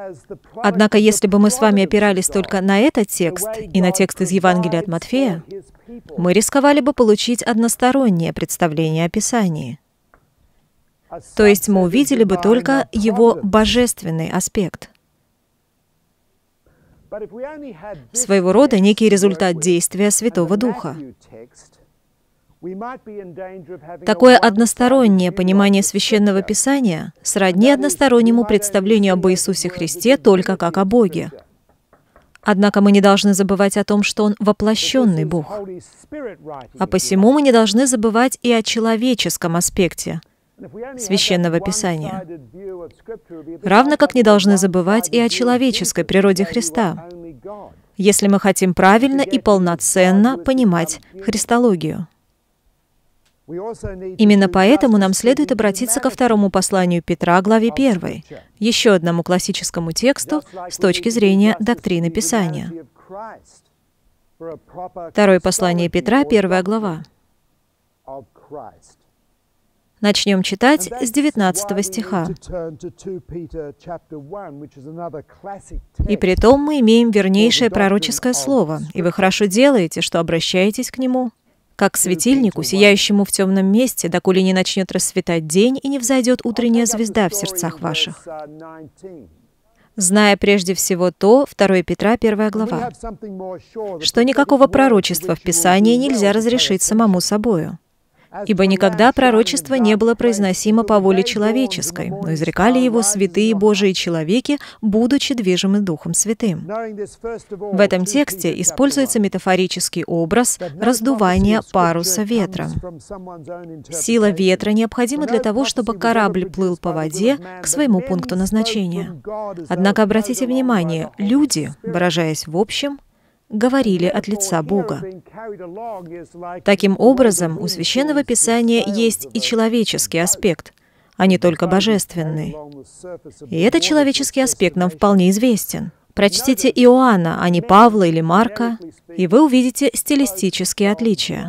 Однако, если бы мы с вами опирались только на этот текст и на текст из Евангелия от Матфея, мы рисковали бы получить одностороннее представление о Писании. То есть мы увидели бы только его божественный аспект. Своего рода некий результат действия Святого Духа. Такое одностороннее понимание Священного Писания сродни одностороннему представлению об Иисусе Христе только как о Боге. Однако мы не должны забывать о том, что Он воплощенный Бог. А посему мы не должны забывать и о человеческом аспекте Священного Писания, равно как не должны забывать и о человеческой природе Христа, если мы хотим правильно и полноценно понимать христологию. Именно поэтому нам следует обратиться ко второму посланию Петра, главе 1, еще одному классическому тексту с точки зрения доктрины Писания. Второе послание Петра, 1 глава. Начнем читать с 19 стиха. «И притом мы имеем вернейшее пророческое слово, и вы хорошо делаете, что обращаетесь к нему, как к светильнику, сияющему в темном месте, доколе не начнет расцветать день и не взойдет утренняя звезда в сердцах ваших. Зная прежде всего то, 2 Петра, 1 глава, что никакого пророчества в Писании нельзя разрешить самому собою. Ибо никогда пророчество не было произносимо по воле человеческой, но изрекали его святые Божии человеки, будучи движимы Духом Святым». В этом тексте используется метафорический образ раздувания паруса ветром. Сила ветра необходима для того, чтобы корабль плыл по воде к своему пункту назначения. Однако обратите внимание, люди, выражаясь в общем, говорили от лица Бога. Таким образом, у Священного Писания есть и человеческий аспект, а не только божественный. И этот человеческий аспект нам вполне известен. Прочтите Иоанна, а не Павла или Марка, и вы увидите стилистические отличия.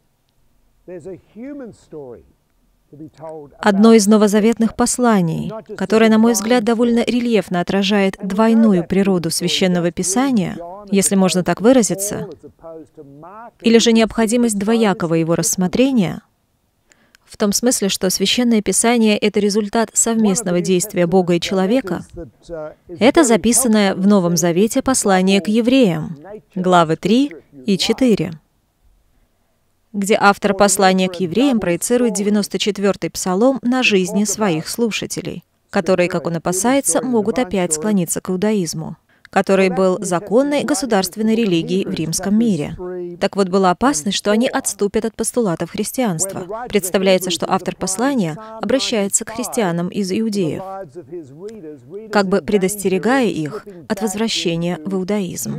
Одно из новозаветных посланий, которое, на мой взгляд, довольно рельефно отражает двойную природу Священного Писания, если можно так выразиться, или же необходимость двоякого его рассмотрения, в том смысле, что Священное Писание — это результат совместного действия Бога и человека, это записанное в Новом Завете послание к евреям, главы 3 и 4. Где автор послания к евреям проецирует 94-й псалом на жизни своих слушателей, которые, как он опасается, могут опять склониться к иудаизму, который был законной государственной религией в римском мире. Так вот, была опасность, что они отступят от постулатов христианства. Представляется, что автор послания обращается к христианам из иудеев, как бы предостерегая их от возвращения в иудаизм.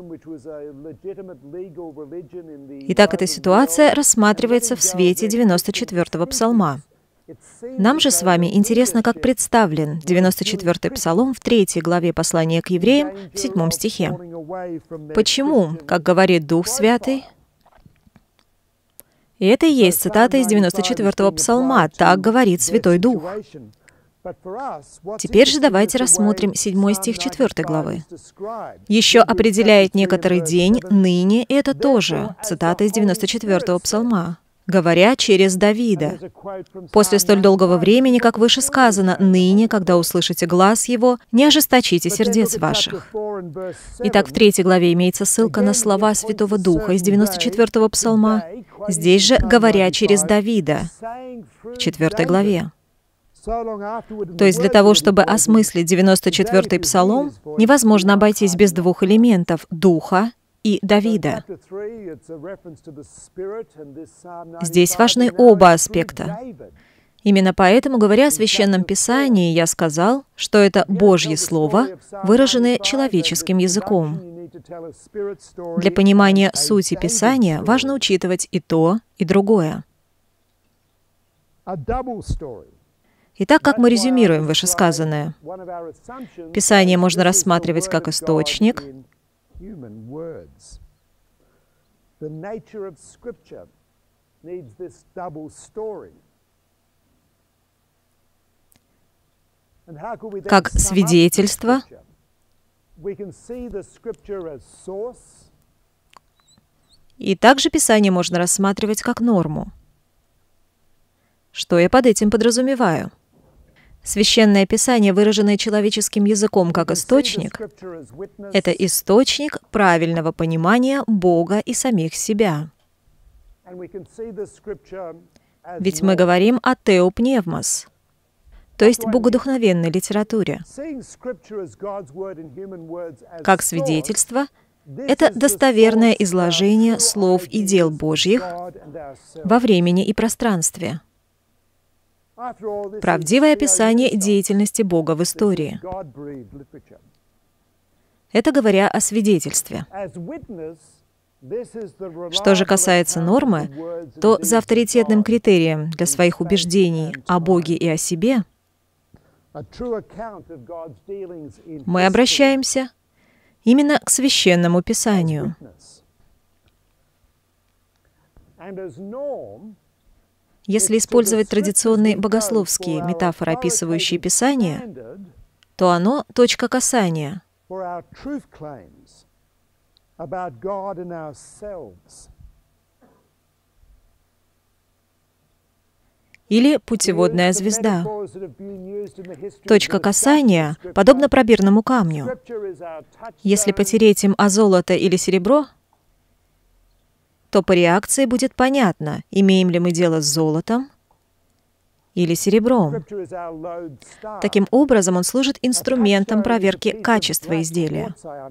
Итак, эта ситуация рассматривается в свете 94-го псалма. Нам же с вами интересно, как представлен 94-й псалом в 3 главе послания к евреям в 7 стихе. Почему, как говорит Дух Святый? И это и есть цитата из 94-го псалма, так говорит Святой Дух. Теперь же давайте рассмотрим 7 стих 4 главы. «Еще определяет некоторый день, ныне», и это тоже цитата из 94-го псалма, говоря через Давида. «После столь долгого времени, как выше сказано, ныне, когда услышите глас его, не ожесточите сердец ваших». Итак, в 3 главе имеется ссылка на слова Святого Духа из 94-го псалма, здесь же «говоря через Давида» в 4 главе. То есть для того, чтобы осмыслить 94-й псалом, невозможно обойтись без двух элементов — Духа и Давида. Здесь важны оба аспекта. Именно поэтому, говоря о Священном Писании, я сказал, что это Божье Слово, выраженное человеческим языком. Для понимания сути Писания важно учитывать и то, и другое. Итак, как мы резюмируем вышесказанное? Писание можно рассматривать как источник, как свидетельство, и также Писание можно рассматривать как норму. Что я под этим подразумеваю? Священное Писание, выраженное человеческим языком как источник, это источник правильного понимания Бога и самих себя. Ведь мы говорим о теопневмос, то есть богодухновенной литературе. Как свидетельство, это достоверное изложение слов и дел Божьих во времени и пространстве. Правдивое описание деятельности Бога в истории. Это говоря о свидетельстве. Что же касается нормы, то за авторитетным критерием для своих убеждений о Боге и о себе мы обращаемся именно к Священному Писанию. Если использовать традиционные богословские метафоры, описывающие Писание, то оно — точка касания. Или путеводная звезда. Точка касания подобна пробирному камню. Если потереть им о золото или серебро, то по реакции будет понятно, имеем ли мы дело с золотом или серебром. Таким образом, он служит инструментом проверки качества изделия.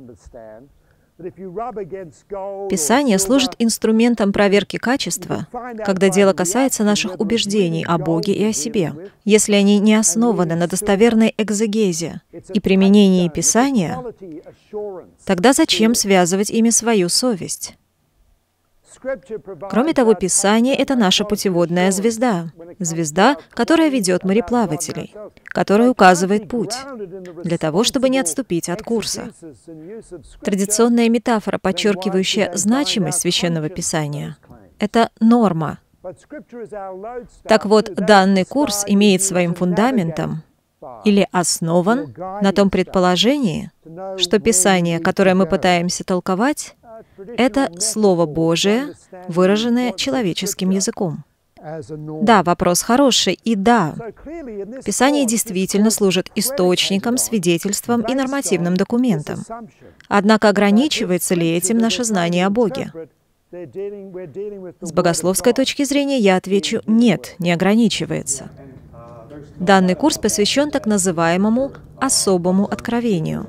Писание служит инструментом проверки качества, когда дело касается наших убеждений о Боге и о себе. Если они не основаны на достоверной экзегезе и применении Писания, тогда зачем связывать ими свою совесть? Кроме того, Писание — это наша путеводная звезда. Звезда, которая ведет мореплавателей, которая указывает путь, для того, чтобы не отступить от курса. Традиционная метафора, подчеркивающая значимость Священного Писания, — это норма. Так вот, данный курс имеет своим фундаментом или основан на том предположении, что Писание, которое мы пытаемся толковать, это Слово Божие, выраженное человеческим языком. Да, вопрос хороший, и да, Писание действительно служит источником, свидетельством и нормативным документом. Однако ограничивается ли этим наше знание о Боге? С богословской точки зрения я отвечу «нет, не ограничивается». Данный курс посвящен так называемому особому откровению.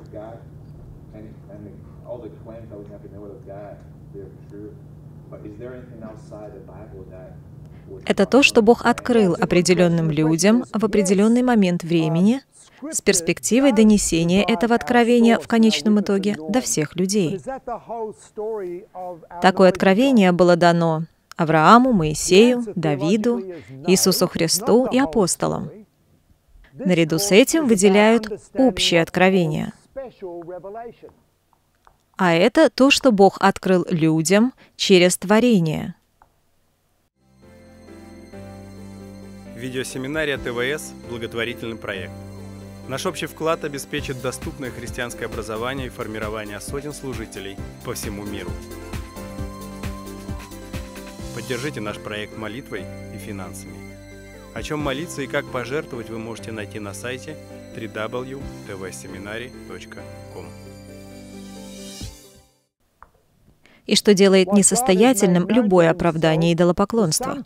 Это то, что Бог открыл определенным людям в определенный момент времени с перспективой донесения этого откровения в конечном итоге до всех людей. Такое откровение было дано Аврааму, Моисею, Давиду, Иисусу Христу и апостолам. Наряду с этим выделяют общее откровение. А это то, что Бог открыл людям через творение. Видеосеминария ТВС – благотворительный проект. Наш общий вклад обеспечит доступное христианское образование и формирование сотен служителей по всему миру. Поддержите наш проект молитвой и финансами. О чем молиться и как пожертвовать вы можете найти на сайте www.tvseminary.com. И что делает несостоятельным любое оправдание идолопоклонства.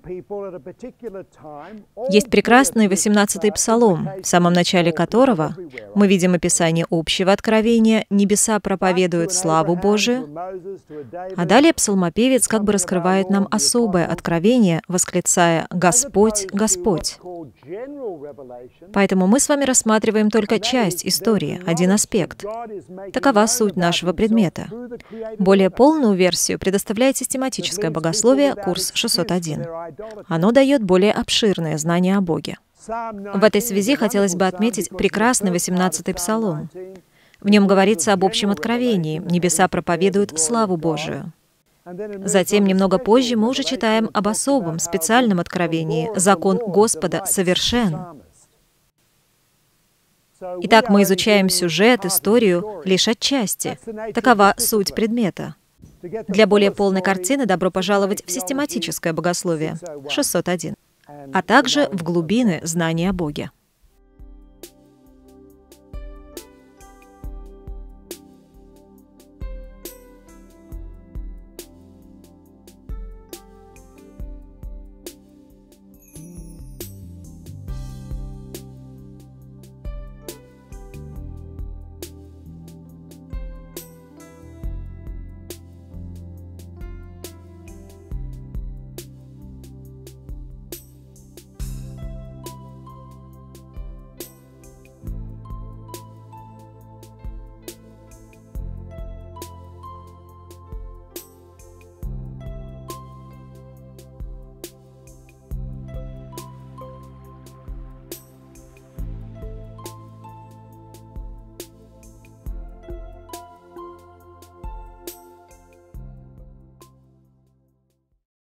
Есть прекрасный 18-й псалом, в самом начале которого мы видим описание общего откровения «Небеса проповедуют славу Божию», а далее псалмопевец как бы раскрывает нам особое откровение, восклицая «Господь, Господь». Поэтому мы с вами рассматриваем только часть истории, один аспект. Такова суть нашего предмета. Более полную версию предоставляет систематическое богословие, курс 601. Оно дает более обширное знание о Боге. В этой связи хотелось бы отметить прекрасный 18-й псалом. В нем говорится об общем откровении, небеса проповедуют славу Божию. Затем, немного позже, мы уже читаем об особом, специальном откровении. Закон Господа совершен. Итак, мы изучаем сюжет, историю лишь отчасти. Такова суть предмета. Для более полной картины добро пожаловать в систематическое богословие 601, а также в глубины знания о Боге.